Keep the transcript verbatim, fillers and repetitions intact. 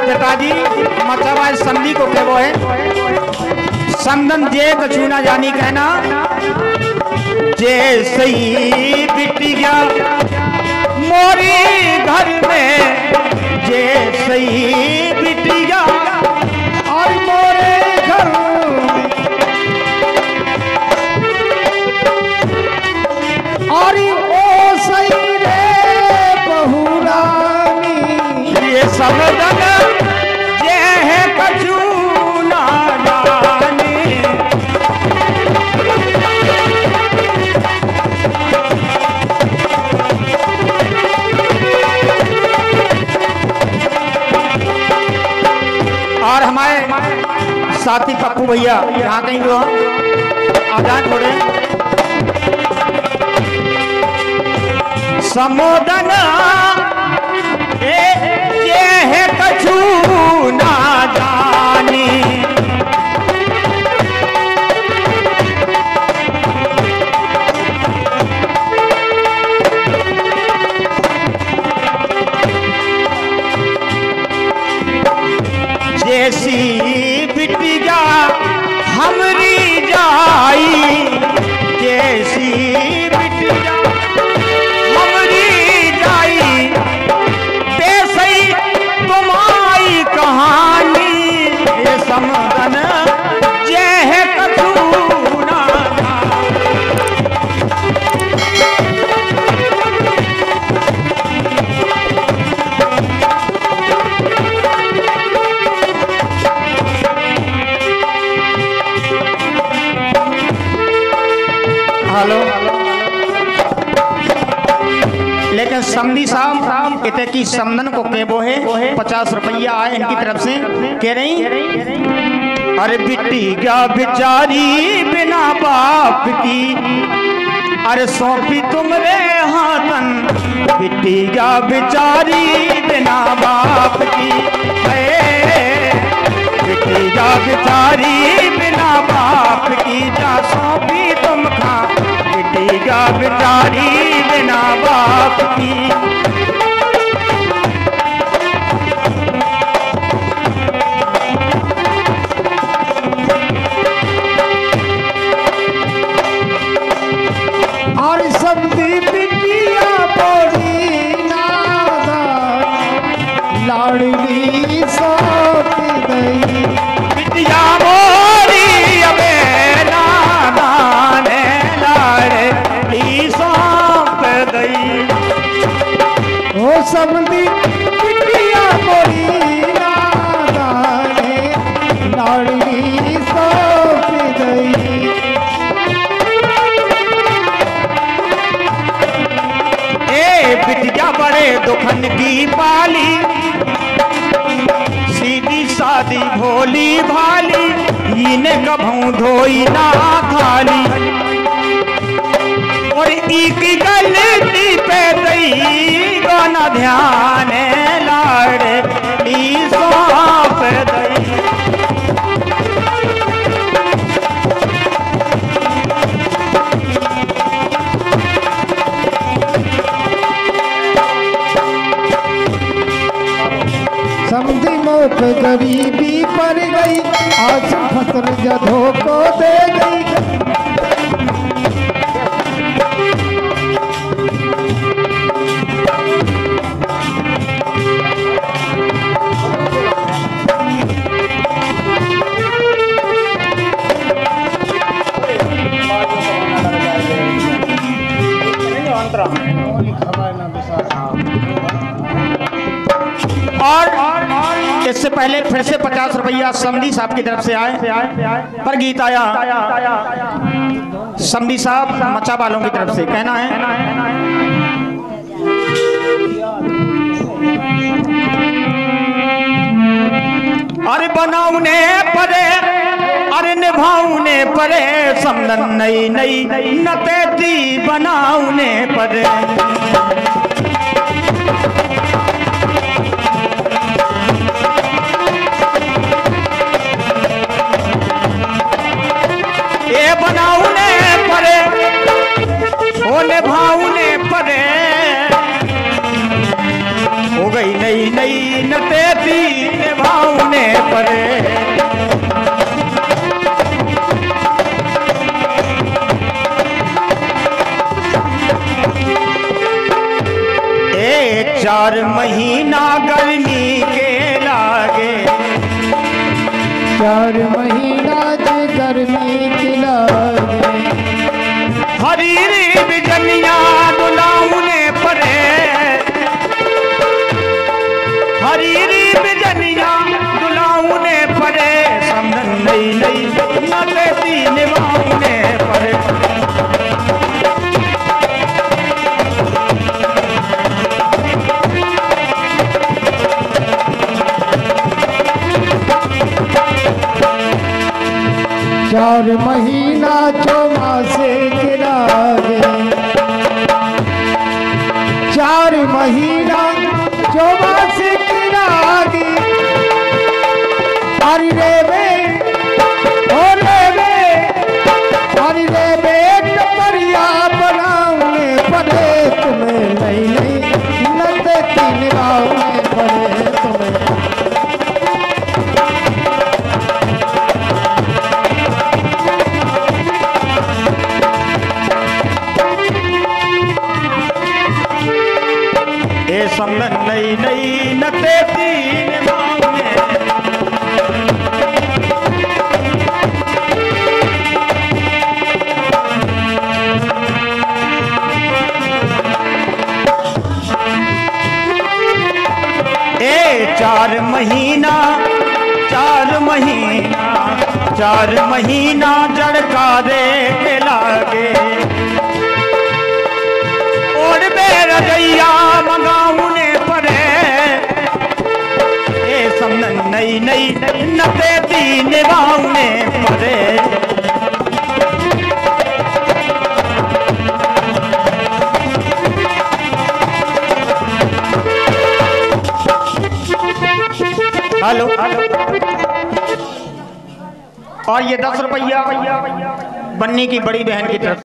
पिताजी मचावा संधि को के वो है समदन जे कछु ना जानी कहना जे सही बिटिया मोरी घर में जे सही बिटिया और मोरे घर और ओ सही रे बहुरानी ये समदन जे है कछु ना जानी और हमारे साथी पप्पू भैया यहाँ कहीं जो आप जाए थोड़े समोदन ये है कछु ना जानी जैसी बिटिया हमरी जाई जैसी बिटिया हमरी जाई बेसई तुम्हारी कहानी ये समदन जे है कछु ना हेलो लेकिन समधी साहब कहते कि समदन को केबो है पचास रुपया आए इनकी तरफ से कह रही अरे बिट्टी क्या बेचारी बिना बाप की अरे सौंपी तुमरे हाथन बिट्टी क्या बेचारी बिना बाप की बिट्टी क्या बेचारी बिना बाप की जा सौंपी तुम खा बिट्टी क्या बेचारी बिना बाप की और समधी बिटिया बोली नादा लाडली सौंप गई बिटिया मोरी अबे नादा ने लाडली सौंप गई ओ समधी बिटिया बोली नादा ने लाडली सौंप गई बिटिया बड़े दुखन की पाली सीधी सादी भोली भाली इन्हें कभू धोई ना खाली और एक गलती पे दई गाना ध्यान लाड़ली सौंप दई समधी मौत गरीबी पर गई आज फसल जधो को दे गई और इससे पहले फिर से पचास रुपया समधी साहब की तरफ से आए पर गीत आया समधी साहब मचा वालों की तरफ से कहना है अरे बनाऊने परे अरे निभाऊने परे समदन नई नई नतेती बनाऊने परे ये बनाऊने परे होने भाऊने परे हो गई नई नई नतेती दीन भावने परे। एक चार महीना गर्मी के लागे, चार महीना जे गर्मी की लागे, हरीरी बिजनिया दुलाउने परे, हरीरी बिजनिया दुलाउने परे, समन नई नई नले दीन भावने परे। चार महीना चौमासे के लागे, चार महीना चौमासे के लागे, अरे रे बे ओ रे बे, अरे रे बे टपरिया बनाउने पड़े तुम्हें, नहीं नहीं नते तीन गाँव पड़े तुम्हें। ए समन नई नई नते तीन भावने, ए चार महीना चार महीना चार महीना जड़का दे के लागे, और बेर गैया मंगाउने परे, ए समन नई नई नते दीन भावने परे। हेलो, और ये दस रुपया बन्नी की बड़ी बहन की तरफ